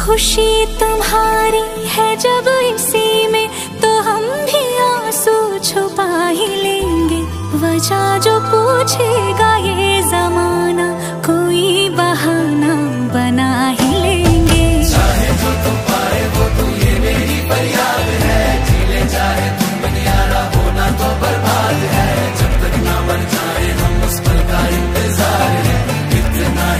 खुशी तुम्हारी है जब इसी में, तो हम भी आंसू छुपा ही लेंगे। वजह जो पूछेगा